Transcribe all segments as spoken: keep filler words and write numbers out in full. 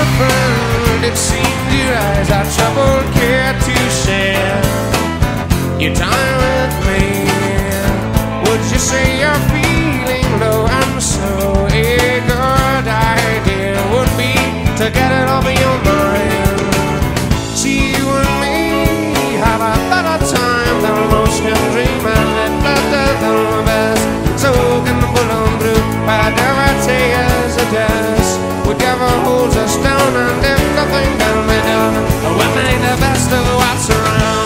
my friend, it seems your eyes are troubled, care to share your time with me. Would you say you're feeling low and so a good idea would be to get it off of your mind? See, you and me have a better time than most can dream, and it better than the best. So can pull on through, whatever tears it does, whatever holds us down, and if nothing can be done, we make the best of what's around.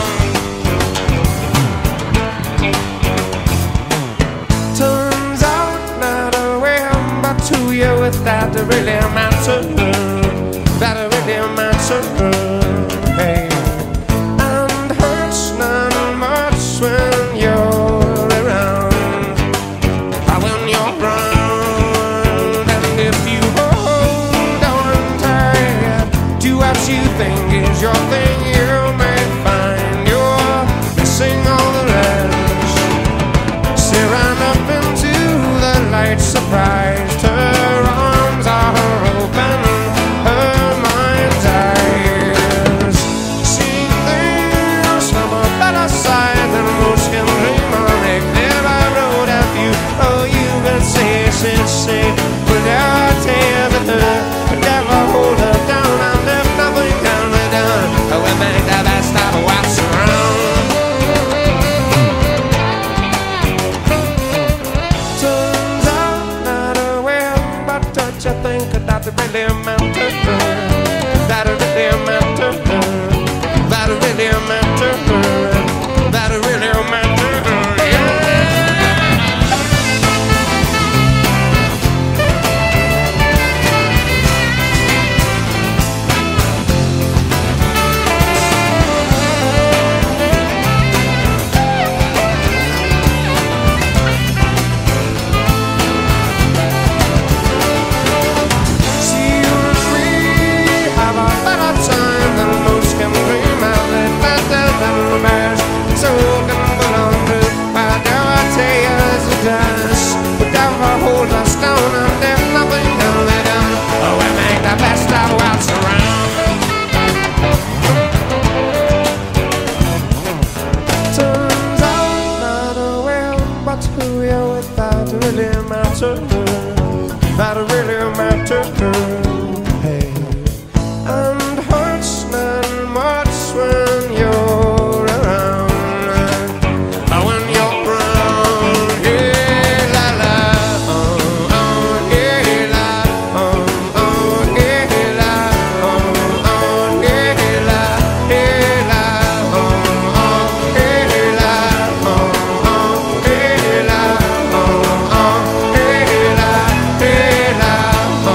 Turns out not aware, but to you with that really matter, that really matter. Hey, and hurts not much when you're around, when you're around, and if you hold on tight to what you think is your thing, you may find you're missing all the rest. Staring up into the light, surprised, her arms are open, her mind's eyes, seeing things from a better side than most can dream of. They never wrote a few, oh you can say, say, say, but I tell the hurt, but never hold her down, and if nothing can be done, we make the best of what's around. Turns out not aware, but don't you think that it really matters, that it really matters, that it really matters, that it really matters, yeah. See, you and me have a better time than most can dream, and it better than the best. So can put on through, whatever tears it does, whatever holds us down, and if nothing can be done, we make the best of what's around. Turns out not aware, but who you're with, that really matters, that really matters. Hey, and hurts not much when you're around, when you're around. Yeah, la la, oh oh, yeah la, oh oh, yeah la, oh oh, yeah la, yeah la, oh oh, yeah la, oh oh, yeah la, oh oh, yeah la, yeah la.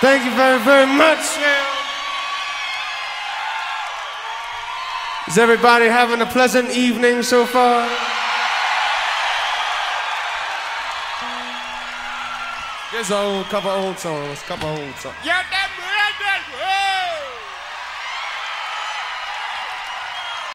Thank you very, very much. Is everybody having a pleasant evening so far? There's a old, couple old songs, couple old songs. Yeah, that, that, that,